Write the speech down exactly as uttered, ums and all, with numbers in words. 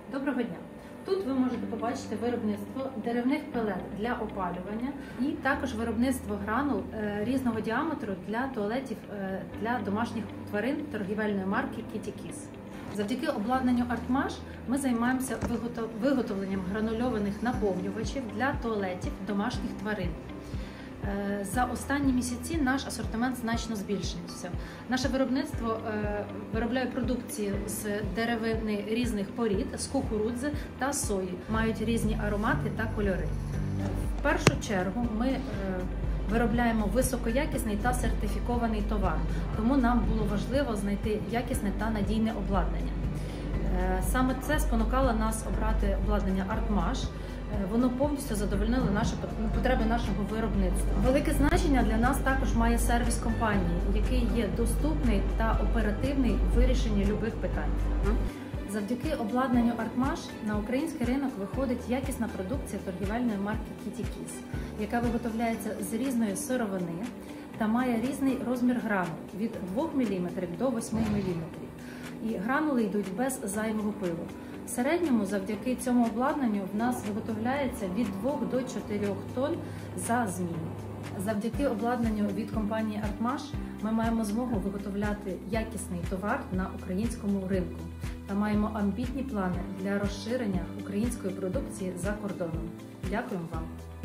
Доброго дня! Тут ви можете побачити виробництво деревних пелет для опалювання і також виробництво гранул різного діаметру для туалетів для домашніх тварин торгівельної марки Kitty Kiss. Завдяки обладнанню Artmash ми займаємося виготовленням гранульованих наповнювачів для туалетів домашніх тварин. За останні місяці наш асортимент значно збільшився. Наше виробництво виробляє продукцію з деревини різних порід, з кукурудзи та сої. Мають різні аромати та кольори. В першу чергу ми виробляємо високоякісний та сертифікований товар, тому нам було важливо знайти якісне та надійне обладнання. Саме це спонукало нас обрати обладнання Artmash. Воно повністю задовольнило наші потреби нашого виробництва. Велике значення для нас також має сервіс компанії, який є доступний та оперативний в вирішенні будь-яких питань. Завдяки обладнанню Artmash на український ринок виходить якісна продукція торгівельної марки Kitty Kiss, яка виготовляється з різної сировини та має різний розмір гранул від двох міліметрів до восьми міліметрів. І гранули йдуть без зайвого пилу. В середньому завдяки цьому обладнанню в нас виготовляється від двох до чотирьох тонн за зміну. Завдяки обладнанню від компанії Artmash ми маємо змогу виготовляти якісний товар на українському ринку та маємо амбітні плани для розширення української продукції за кордоном. Дякуємо вам!